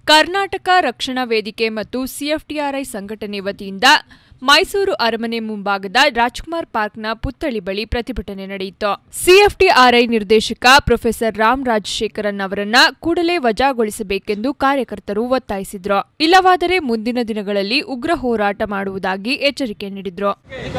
ಕರ್ನಾಟಕ ರಕ್ಷಣಾ ವೇದಿಕೆ ಮತ್ತು ಸಿಎಫ್ಟಿಆರ್ಐ ಸಂಘಟನೆ ವತಿಯಿಂದ ಮೈಸೂರು ಅರಮನೆ ಮುಂಭಾಗದ ರಾಜ್ಕುಮಾರ್ ಪಾರ್ಕ್ನ ಪುತ್ಥಳಿ ಬಳಿ ಪ್ರತಿಭಟನೆ ನಡೆಯಿತು. ಸಿಎಫ್ಟಿಆರ್ಐ ನಿರ್ದೇಶಕ ಪ್ರೊಫೆಸರ್ ರಾಮ್ ರಾಜಶೇಖರನ್ ಅವರನ್ನ ಕೂಡಲೇ ವಜಾಗೊಳಿಸಬೇಕೆಂದು ಕಾರ್ಯಕರ್ತರು ಒತ್ತಾಯಿಸಿದ್ರು. ಇಲ್ಲವಾದರೆ ಮುಂದಿನ ದಿನಗಳಲ್ಲಿ ಉಗ್ರ ಹೋರಾಟ ಮಾಡುವುದಾಗಿ ಎಚ್ಚರಿಕೆ ನೀಡಿದ್ರು.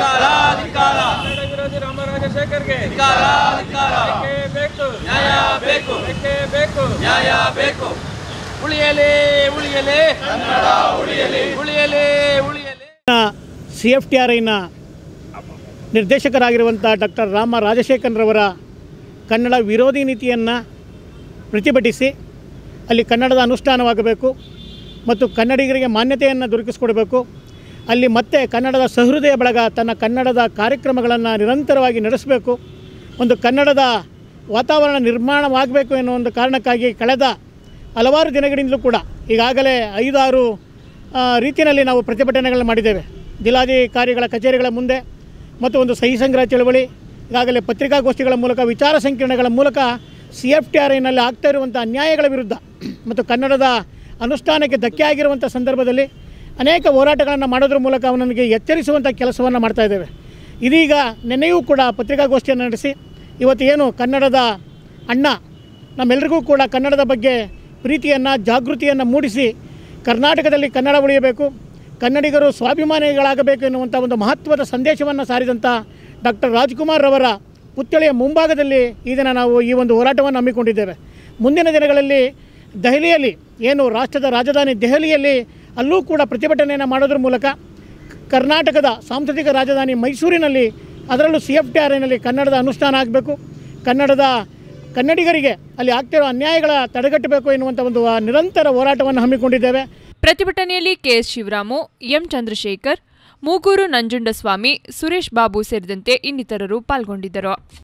ಸಿಎಫ್ಟಿಆರ್ಐನ ನಿರ್ದೇಶಕರಾಗಿರುವಂಥ ಡಾಕ್ಟರ್ ರಾಮ ರಾಜಶೇಖರನ್ರವರ ಕನ್ನಡ ವಿರೋಧಿ ನೀತಿಯನ್ನು ಪ್ರತಿಭಟಿಸಿ ಅಲ್ಲಿ ಕನ್ನಡದ ಅನುಷ್ಠಾನವಾಗಬೇಕು ಮತ್ತು ಕನ್ನಡಿಗರಿಗೆ ಮಾನ್ಯತೆಯನ್ನು ದೊರಕಿಸಿಕೊಡಬೇಕು. ಅಲ್ಲಿ ಮತ್ತೆ ಕನ್ನಡದ ಸಹೃದಯ ಬಳಗ ತನ್ನ ಕನ್ನಡದ ಕಾರ್ಯಕ್ರಮಗಳನ್ನು ನಿರಂತರವಾಗಿ ನಡೆಸಬೇಕು. ಒಂದು ಕನ್ನಡದ ವಾತಾವರಣ ನಿರ್ಮಾಣವಾಗಬೇಕು ಎನ್ನುವ ಒಂದು ಕಾರಣಕ್ಕಾಗಿ ಕಳೆದ ಹಲವಾರು ದಿನಗಳಿಂದಲೂ ಕೂಡ ಈಗಾಗಲೇ 5-6 ರೀತಿಯಲ್ಲಿ ನಾವು ಪ್ರತಿಭಟನೆಗಳನ್ನು ಮಾಡಿದ್ದೇವೆ. ಜಿಲ್ಲಾಧಿಕಾರಿಗಳ ಕಚೇರಿಗಳ ಮುಂದೆ ಮತ್ತು ಒಂದು ಸಹಿ ಸಂಗ್ರಹ ಚಳವಳಿ, ಈಗಾಗಲೇ ಪತ್ರಿಕಾಗೋಷ್ಠಿಗಳ ಮೂಲಕ, ವಿಚಾರ ಸಂಕಿರಣಗಳ ಮೂಲಕ ಸಿಎಫ್ಟಿಆರ್ಐನಲ್ಲಿ ಆಗ್ತಾ ಇರುವಂಥ ಅನ್ಯಾಯಗಳ ವಿರುದ್ಧ ಮತ್ತು ಕನ್ನಡದ ಅನುಷ್ಠಾನಕ್ಕೆ ಧಕ್ಕೆ ಆಗಿರುವಂಥ ಸಂದರ್ಭದಲ್ಲಿ ಅನೇಕ ಹೋರಾಟಗಳನ್ನು ಮಾಡೋದ್ರ ಮೂಲಕ ಅವನಿಗೆ ಎಚ್ಚರಿಸುವಂಥ ಕೆಲಸವನ್ನು ಮಾಡ್ತಾ ಇದ್ದೇವೆ. ಇದೀಗ ನಿನ್ನೆಯೂ ಕೂಡ ಪತ್ರಿಕಾಗೋಷ್ಠಿಯನ್ನು ನಡೆಸಿ ಇವತ್ತು ಏನು ಕನ್ನಡದ ಅಣ್ಣ ನಮ್ಮೆಲ್ಲರಿಗೂ ಕೂಡ ಕನ್ನಡದ ಬಗ್ಗೆ ಪ್ರೀತಿಯನ್ನು, ಜಾಗೃತಿಯನ್ನು ಮೂಡಿಸಿ ಕರ್ನಾಟಕದಲ್ಲಿ ಕನ್ನಡ ಉಳಿಯಬೇಕು, ಕನ್ನಡಿಗರು ಸ್ವಾಭಿಮಾನಿಗಳಾಗಬೇಕು ಎನ್ನುವಂಥ ಒಂದು ಮಹತ್ವದ ಸಂದೇಶವನ್ನು ಸಾರಿದಂಥ ಡಾಕ್ಟರ್ ರಾಜ್ಕುಮಾರ್ ಅವರ ಪುತ್ಥಳಿಯ ಮುಂಭಾಗದಲ್ಲಿ ಈ ದಿನ ನಾವು ಈ ಒಂದು ಹೋರಾಟವನ್ನು ಹಮ್ಮಿಕೊಂಡಿದ್ದೇವೆ. ಮುಂದಿನ ದಿನಗಳಲ್ಲಿ ದೆಹಲಿಯಲ್ಲಿ ಏನು ರಾಷ್ಟ್ರದ ರಾಜಧಾನಿ ದೆಹಲಿಯಲ್ಲಿ ಅಲ್ಲೂ ಕೂಡ ಪ್ರತಿಭಟನೆಯನ್ನು ಮಾಡೋದ್ರ ಮೂಲಕ ಕರ್ನಾಟಕದ ಸಾಂಸ್ಕೃತಿಕ ರಾಜಧಾನಿ ಮೈಸೂರಿನಲ್ಲಿ, ಅದರಲ್ಲೂ ಸಿಎಫ್ಟಿಆರ್ಐನಲ್ಲಿ ಕನ್ನಡದ ಅನುಷ್ಠಾನ ಆಗಬೇಕು, ಕನ್ನಡಿಗರಿಗೆ ಅಲ್ಲಿ ಆಗ್ತಿರೋ ಅನ್ಯಾಯಗಳ ತಡೆಗಟ್ಟಬೇಕು ಎನ್ನುವಂಥ ಒಂದು ನಿರಂತರ ಹೋರಾಟವನ್ನು ಹಮ್ಮಿಕೊಂಡಿದ್ದೇವೆ. ಪ್ರತಿಭಟನೆಯಲ್ಲಿ ಕೆಎಸ್ ಶಿವರಾಮು, ಎಂ ಚಂದ್ರಶೇಖರ್, ಮೂಗೂರು ನಂಜುಂಡಸ್ವಾಮಿ, ಸುರೇಶ್ ಬಾಬು ಸೇರಿದಂತೆ ಇನ್ನಿತರರು ಪಾಲ್ಗೊಂಡಿದ್ದರು.